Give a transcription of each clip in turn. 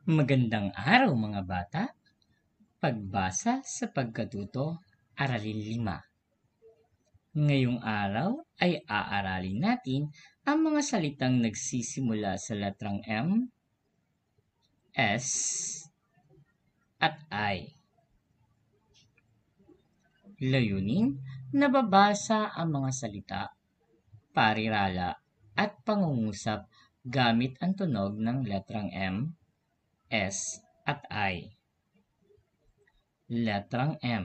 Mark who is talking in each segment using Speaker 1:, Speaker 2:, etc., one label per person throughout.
Speaker 1: Magandang araw mga bata! Pagbasa sa pagkatuto, Aralin 5. Ngayong araw ay aaralin natin ang mga salitang nagsisimula sa letrang M, S, at I. Layunin, nababasa ang mga salita, parirala at pangungusap gamit ang tunog ng letrang M, S, at I. Letrang M.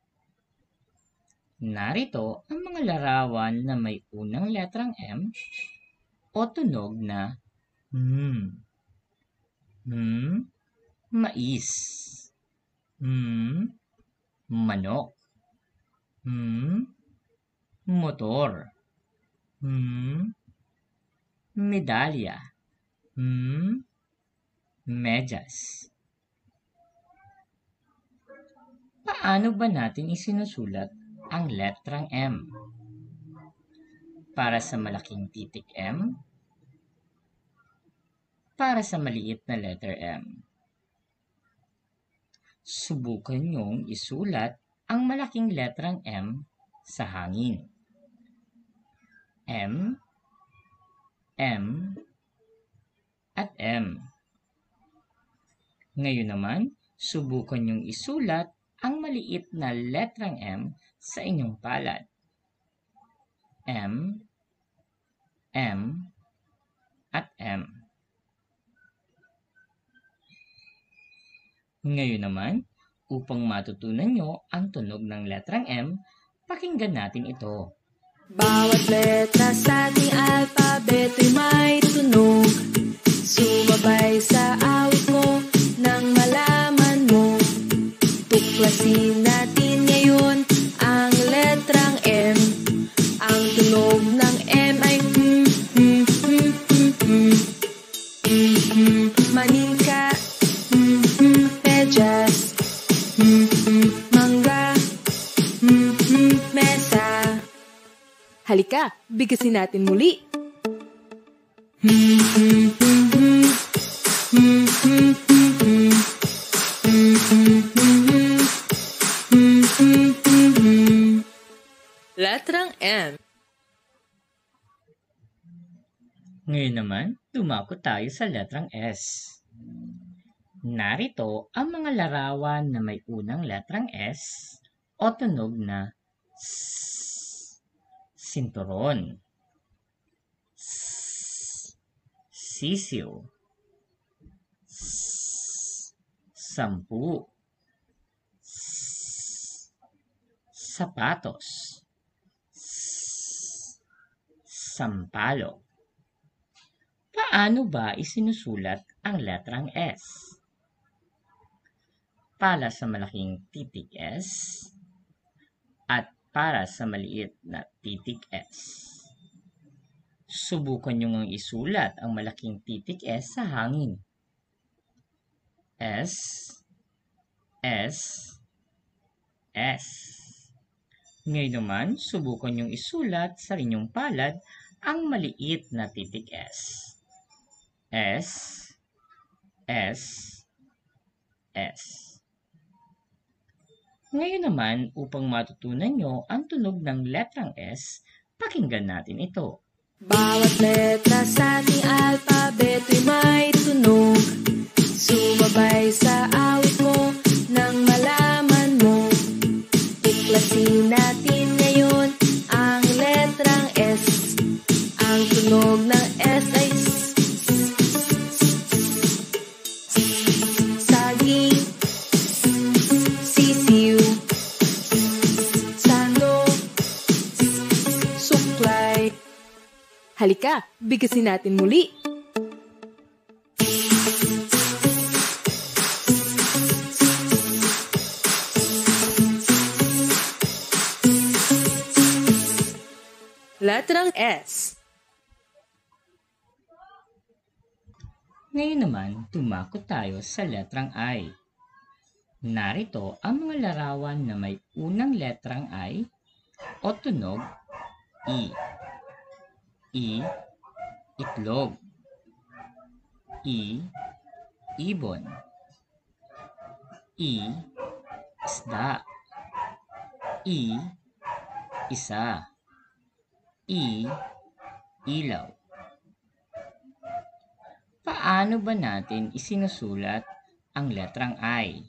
Speaker 1: Narito ang mga larawan na may unang letrang M o tunog na mais, manok, motor, medalya, medyas. Paano ba natin isinusulat ang letrang M? Para sa malaking titik M? Para sa maliit na letter M? Subukan niyong isulat ang malaking letrang M sa hangin. M, M, at M. Ngayon naman, subukan niyong isulat ang maliit na letrang M sa inyong palad. M, M, at M. Ngayon naman, upang matutunan nyo ang tunog ng letrang M, pakinggan natin ito.
Speaker 2: Bawat letra sa ating alpabeto'y may tunog. Sumabay sa awit mo nang malaman mo. Tuklasin natin ngayon ang letrang M. Ang tunog ng M ay maninka, medyas, mangga, mesa. Halika, bigasin natin muli. Letrang M.
Speaker 1: Ngayon naman, dumako tayo sa letrang S. Narito ang mga larawan na may unang letrang S o tunog na S. Sinturon, S. Sisiw, S. Sampu, S. Sapatos, S. Sampalok. Paano ba isinusulat ang letrang S? Para sa malaking titik S at para sa maliit na titik S. Subukan nyo ngang isulat ang malaking titik S sa hangin. S, S, S. Ngayon naman, subukan nyong isulat sa inyong palad ang maliit na titik S. S, S, S. Ngayon naman, upang matutunan nyo ang tunog ng letrang S, pakinggan natin ito.
Speaker 2: Bawat letra sa ating alpabeto'y may tunog. Sumabay sa awit mo nang malaman mo. Tuklasin natin ngayon ang letrang S. Ang tunog ng S ay saging, sisiw, sano, suklay. Halika, bigasin natin muli. Letrang S.
Speaker 1: Ngayon naman, tumako tayo sa letrang I. Narito ang mga larawan na may unang letrang I o tunog I. I, itlog. I, ibon. I, isda. I, isa. I, ilaw. Paano ba natin isinusulat ang letrang I?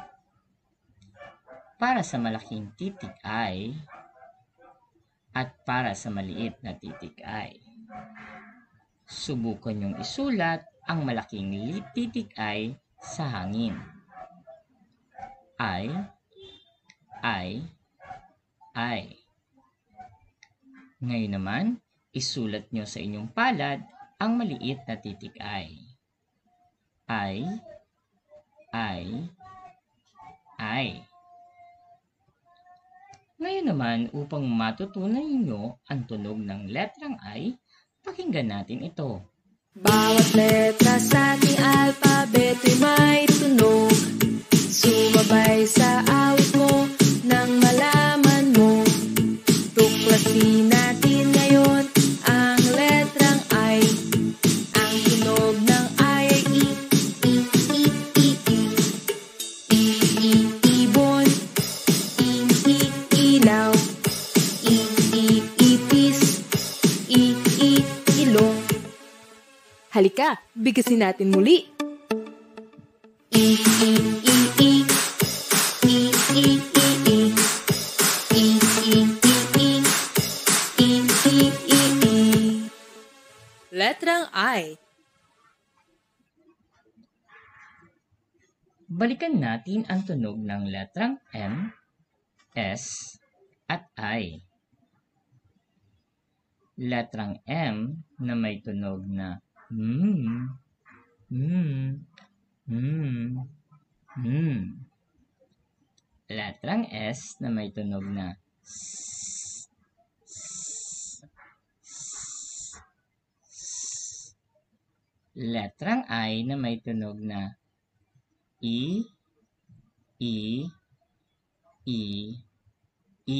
Speaker 1: Para sa malaking titik I at para sa maliit na titik I. Subukan niyong isulat ang malaking titik I sa hangin. I. Ngayon naman, isulat niyo sa inyong palad ang maliit na titik I. Ngayon naman, upang matutunan ninyo ang tunog ng letrang I, pakinggan natin ito.
Speaker 2: Bawat letra sa ating alpabeto'y may tunog. Sumabay sa awit mo nang malaman mo. Tuklasin natin ngayon ang letrang I. Ang tunog ng I ay I, I, I, I, I. I, I, ibon. I, I, ilaw. I, I, ipis. I, I, ilong. Halika, bigkasin natin muli. I, I, I, I. I, I, I, I. I, I, I, I. I, I, I, I. Letrang I.
Speaker 1: Balikan natin ang tunog ng letrang M, S, at I. Letrang M na may tunog na Letrang S na may tunog na S. Letrang I na may tunog na I, I, I, I.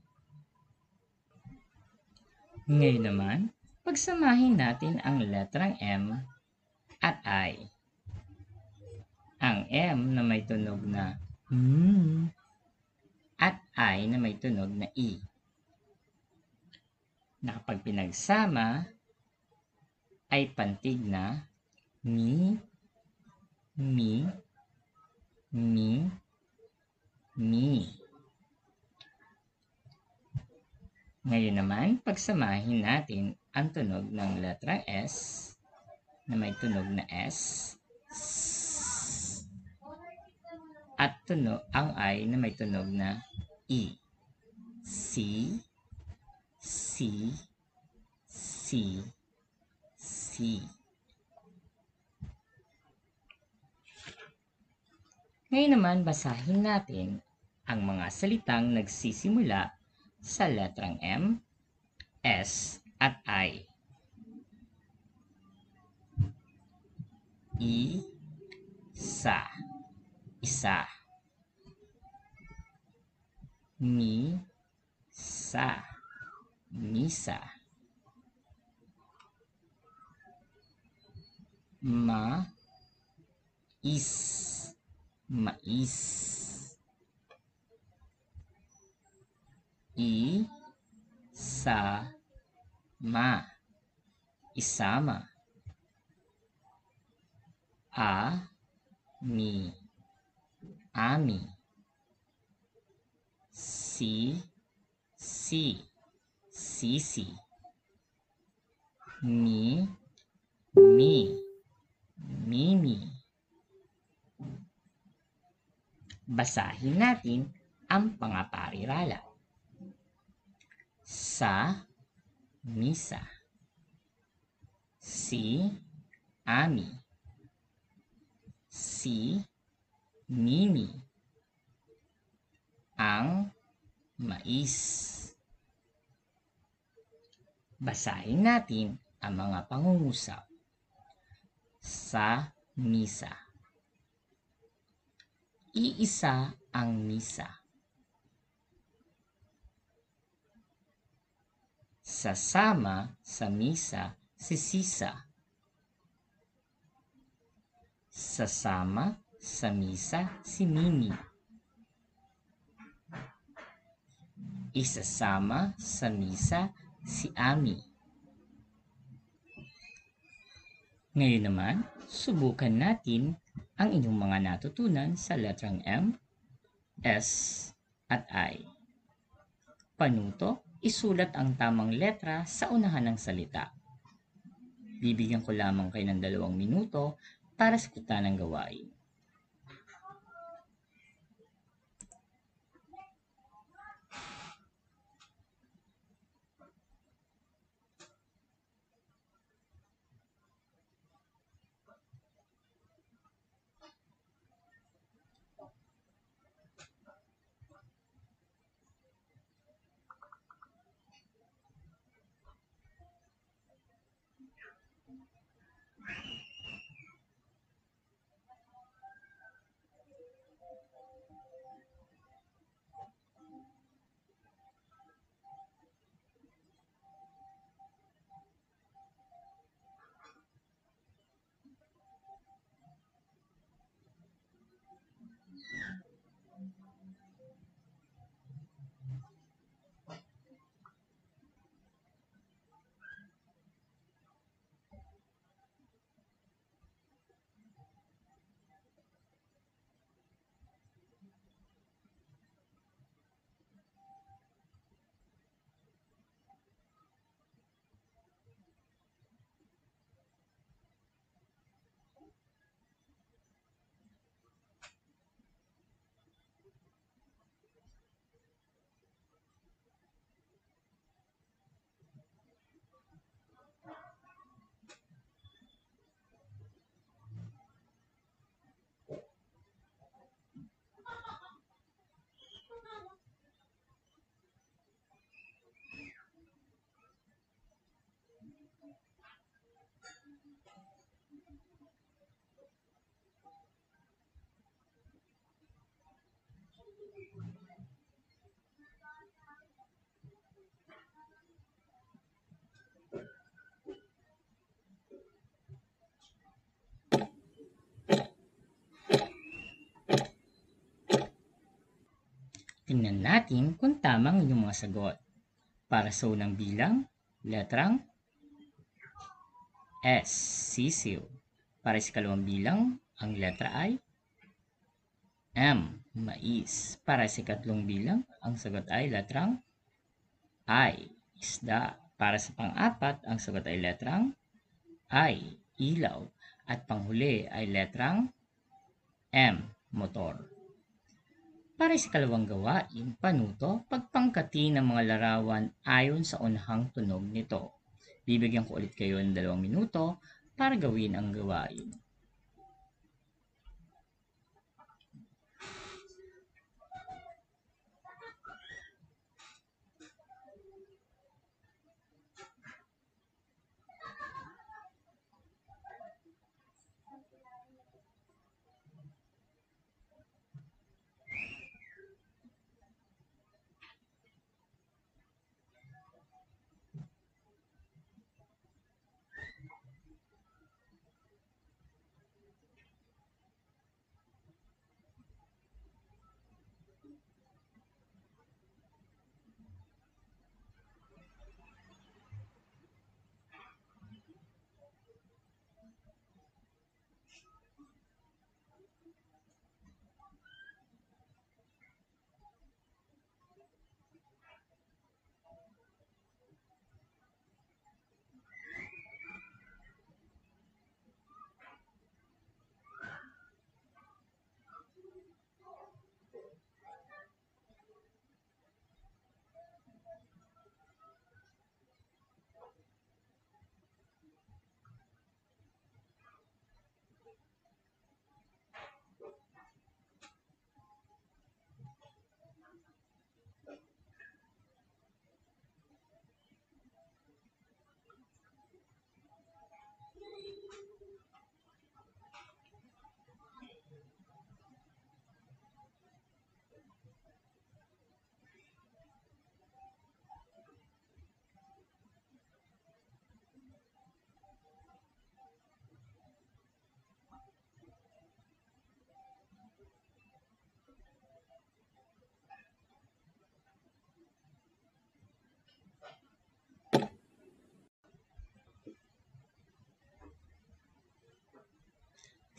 Speaker 1: Ngayon naman, pagsamahin natin ang letrang M at I. Ang M na may tunog na at I na may tunog na I. Na kapag pinagsama, ay pantig na mi, mi, mi, mi. Ngayon naman, pagsamahin natin ang tunog ng letrang S na may tunog na S at ang I na may tunog na I. Si, si, si, si. Ngayon naman, basahin natin ang mga salitang nagsisimula sa letrang M, S, at I. Isa, isa. Misa, misa. Mais, mais. Isama, isama. Ami, ami. Sisi, mimi. Basahin natin ang pangaparirala. Sa misa. Si ami. Si mimi. Ang mais. Basahin natin ang mga pangungusap. Sa misa. Iisa ang misa. Sasama sa misa si Sisa. Sasama sa misa si Mimi. Isasama sa misa si Ami. Ngayon naman, subukan natin ang inyong mga natutunan sa letrang M, S, at I. Panuto, isulat ang tamang letra sa unahan ng salita. Bibigyan ko lamang kayo ng 2 minuto para sagutan ang gawain. Tingnan natin kung tama ang inyong mga sagot. Para sa unang bilang, letrang S, sisiw. Para sa ikalawang bilang, ang letra ay M, mais. Para sa ikatlong bilang, ang sagot ay letrang I, isda. Para sa pang-apat, ang sagot ay letrang I, ilaw. At panghuli ay letrang M, motor. Para sa ikalawang gawain, panuto, pagpangkati ng mga larawan ayon sa unahang tunog nito. Bibigyan ko ulit kayo ng 2 minuto para gawin ang gawain.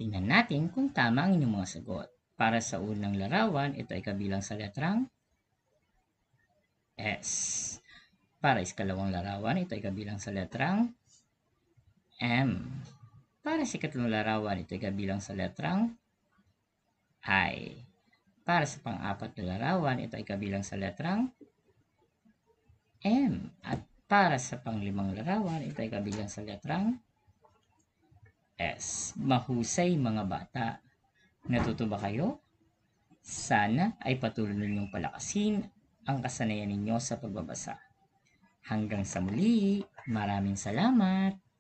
Speaker 1: Tingnan natin kung tama ang inyong mga sagot. Para sa unang larawan, ito ay kabilang sa letrang S. Para sa ikalawang larawan, ito ay kabilang sa letrang M. Para sa ikatlong larawan, ito ay kabilang sa letrang I. Para sa pang-apat na larawan, ito ay kabilang sa letrang M. At para sa panglimang larawan, ito ay kabilang sa letrang S. Mahusay mga bata. Natuto ba kayo? Sana ay patuloy ninyong palakasin ang kasanayan ninyo sa pagbabasa. Hanggang sa muli, maraming salamat!